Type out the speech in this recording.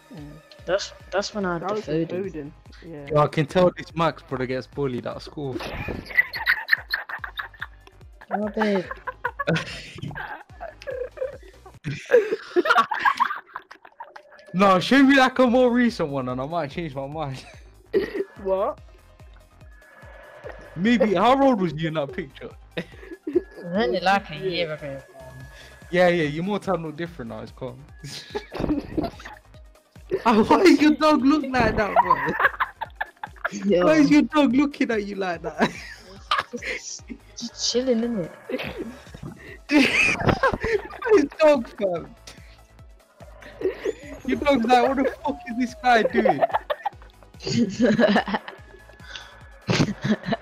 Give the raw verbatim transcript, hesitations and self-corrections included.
That's that's when I had That the was the food. Foden. Yeah. Yo, I can tell this Max brother gets bullied at school. Oh, babe. No, show me like a more recent one and I might change my mind. What? Maybe, how old was you in that picture? It was only like a year ago. Yeah, yeah, your more time look different now, it's calm. Oh, why does your dog look like that, bro? Yo, Why is your dog looking at you like that? just, just chilling, innit? His dog, fam. Your dog's like, what the fuck is this guy doing?